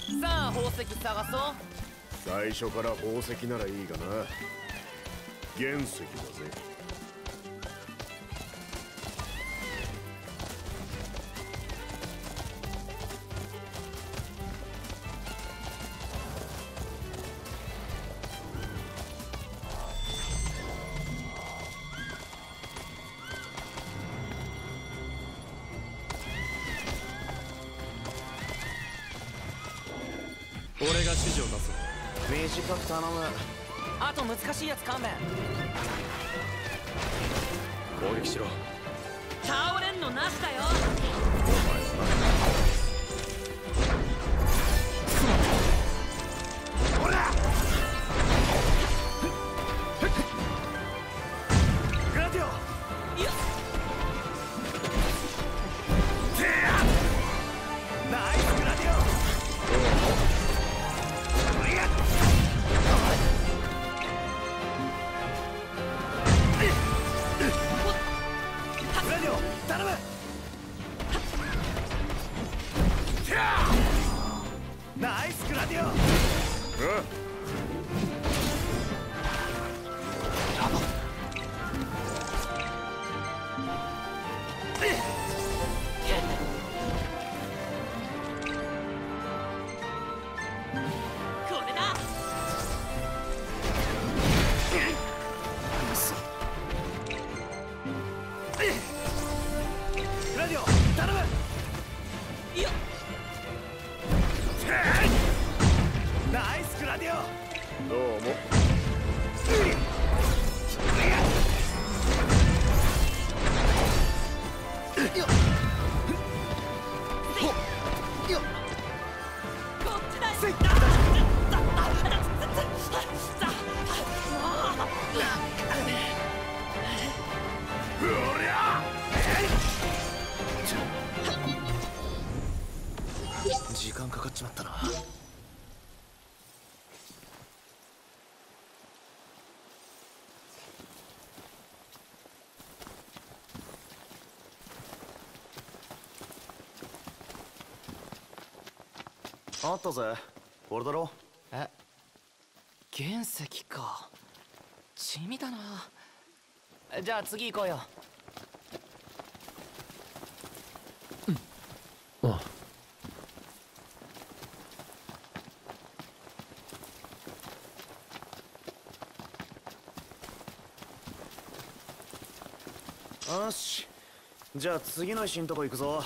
さあ宝石探そう。 最初から宝石ならいいがな。原石だぜ。 俺が指示を出す。 短く頼む。 あと難しいやつ勘弁。 攻撃しろ。 倒れんのなしだよ。 お前ほらグラディオ。 いやナイスグラディオ。グラディオ頼む。ナイスグラディオ。 これだ。 グラディオ頼む。 いやナイスグラディオ。どうも。 こっちだよ。 時間かかっちまったな。 あったぜ。これだろ。 え、原石か。地味だな。じゃあ次行こうよ。 あよし、じゃあ次の石んとこ行くぞ。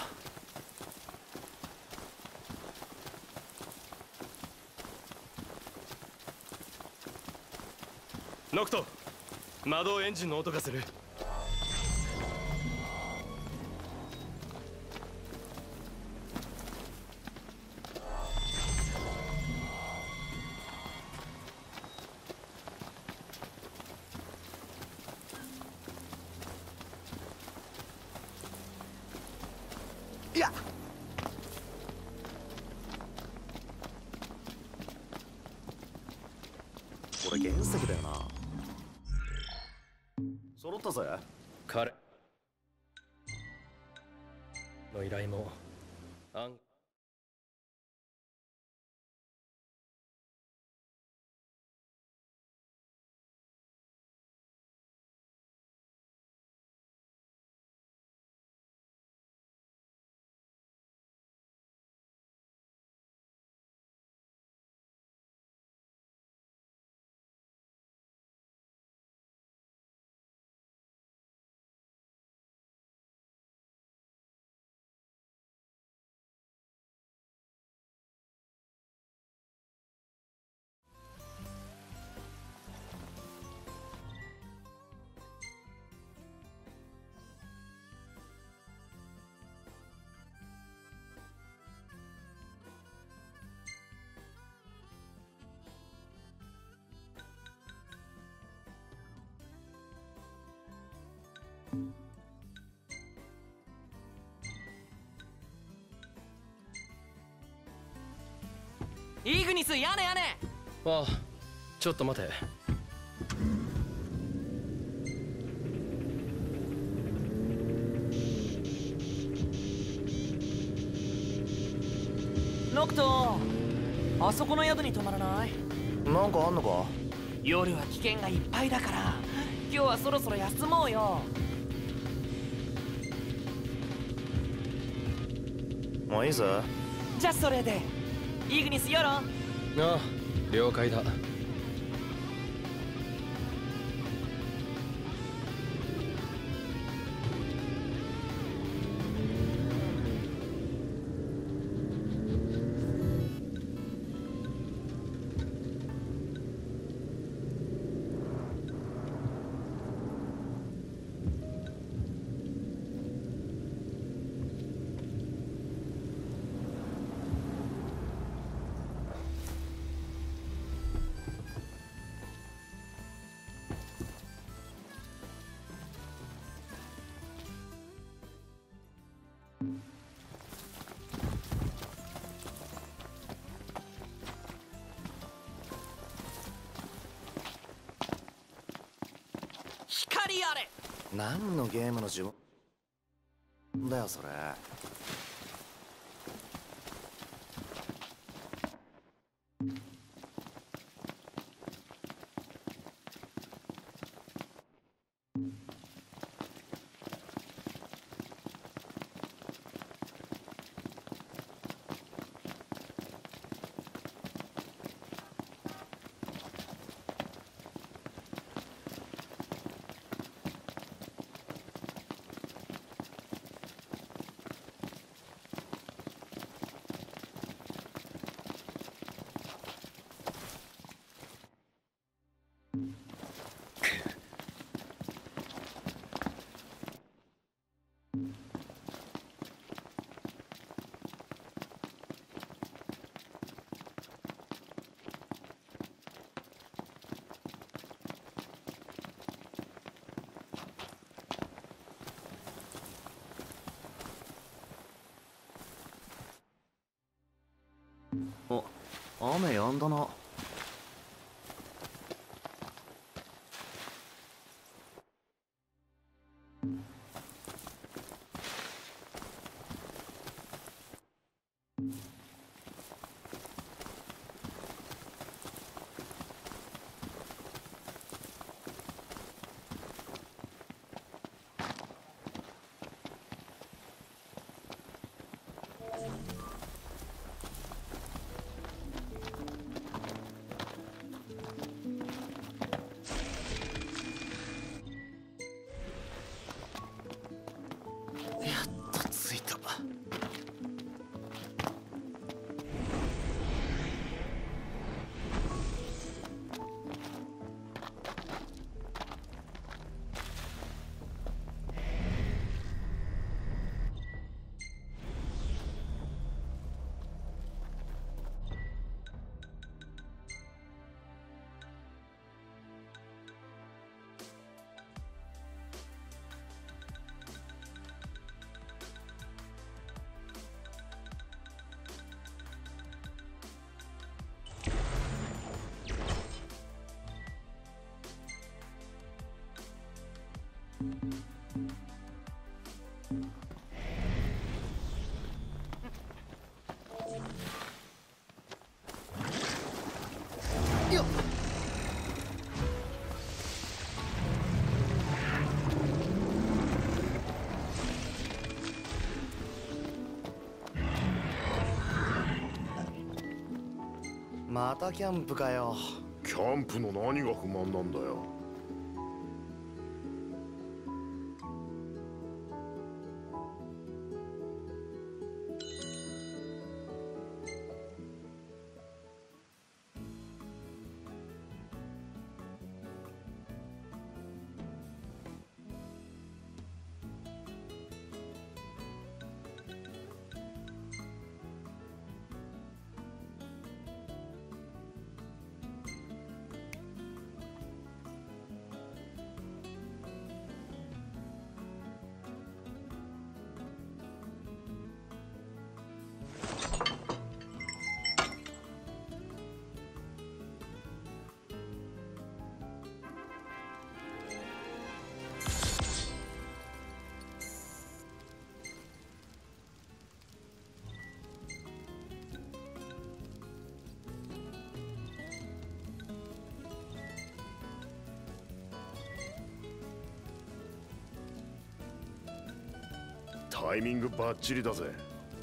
ノクト、魔導エンジンの音がする。 いや、これ原石だよな。揃ったぜ。 彼の依頼もイグニス、屋根屋根。 ああ、ちょっと待て。 ノクト、 あそこの宿に泊まらない？ なんかあんのか？ 夜は危険がいっぱいだから、今日はそろそろ休もうよ。 もういいぜ。 じゃあそれでイグニスよろ。 ああ、了解だ。 光あれ。 何のゲームの呪文だよそれ。あ、雨止んだな。着いた。 よっ。 またキャンプかよ。 キャンプの何が不満なんだよ。 タイミングバッチリだぜ。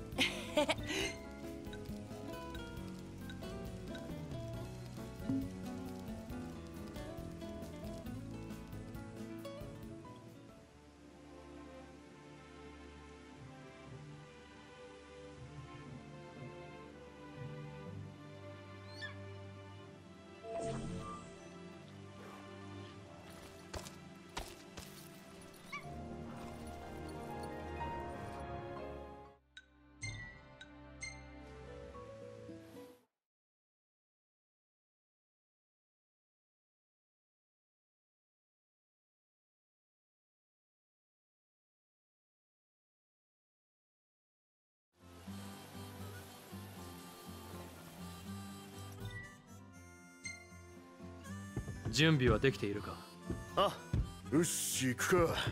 準備はできているか？ あ、よし行くか。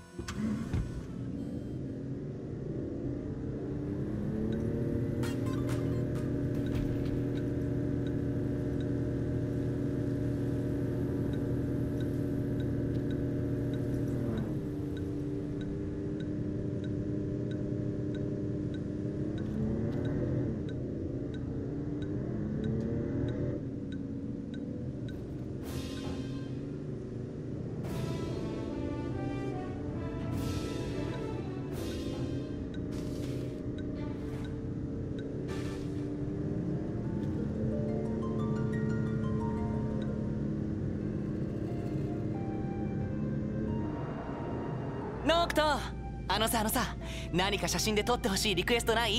ノクト、あのさ何か写真で撮ってほしいリクエストない？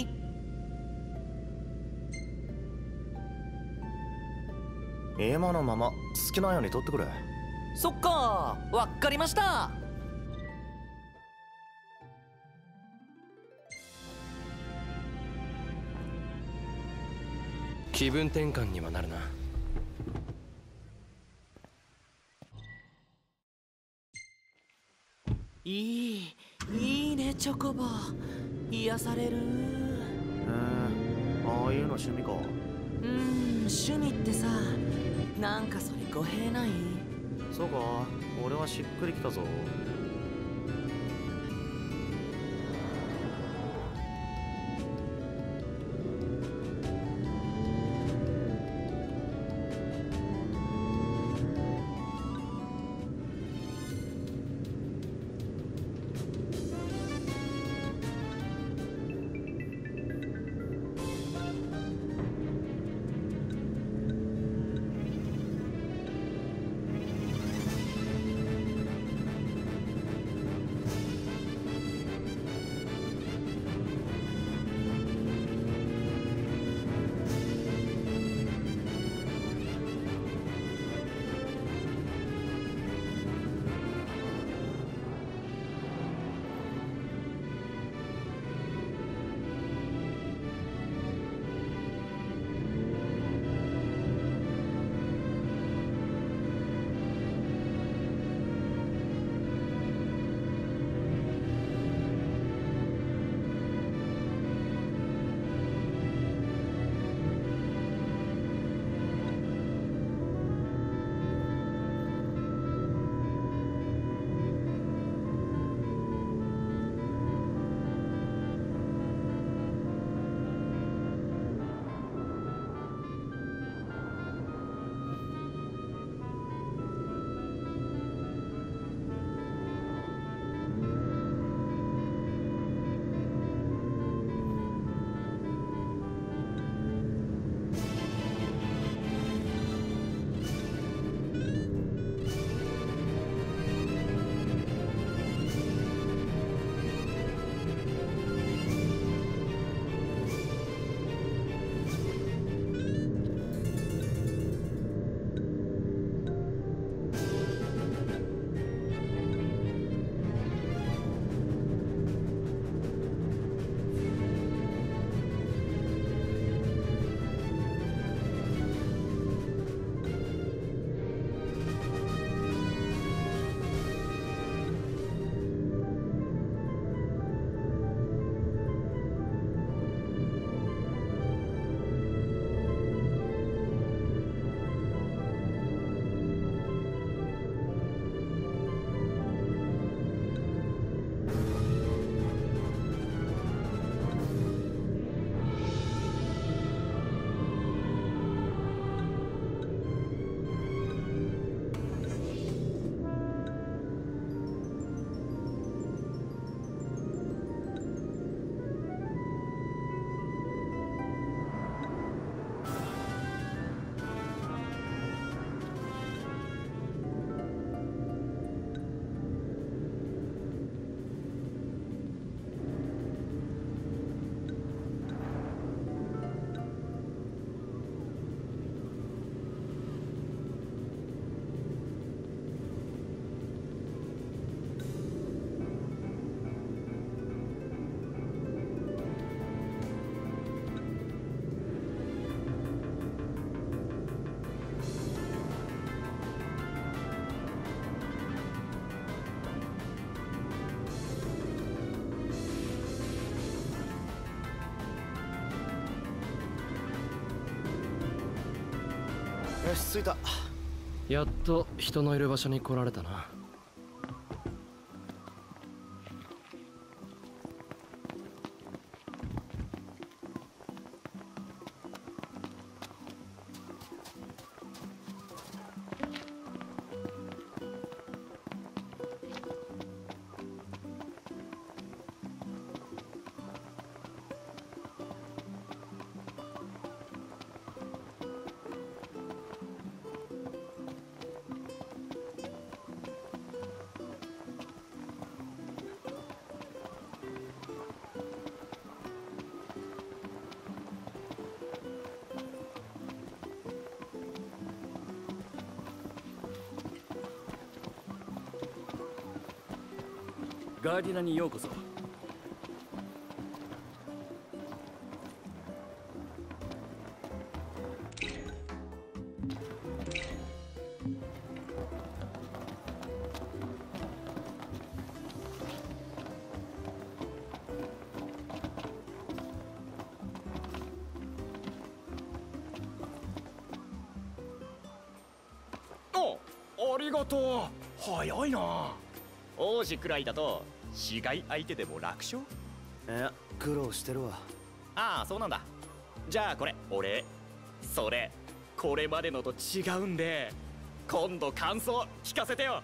今のまま好きなように撮ってくれ。 そっか、わかりました。 気分転換にはなるな。 いいねチョコボ、癒される。 ああいうの趣味か。 趣味ってさ、なんかそれ語弊ない？ そうか、俺はしっくりきたぞ。 よし着いた。 やっと人のいる場所に来られたな。 ガーディナにようこそ。 ありがとう。早いな。王子くらいだと市街相手でも楽勝。 いや苦労してるわ。 ああそうなんだ。じゃあこれ俺それこれまでのと違うんで今度感想聞かせてよ。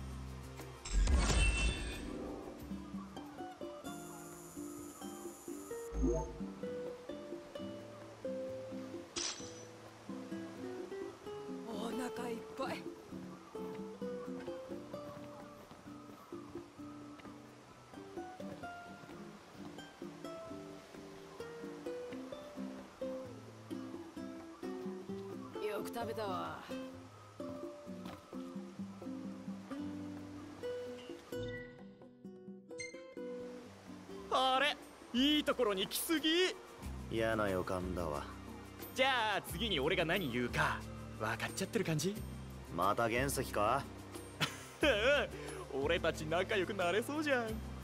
お腹いっぱい。よく食べたわ。 あれいいところに来すぎ。 嫌な予感だわ。 じゃあ次に俺が何言うか分かっちゃってる感じ。 また原石か。 俺たち仲良くなれそうじゃん。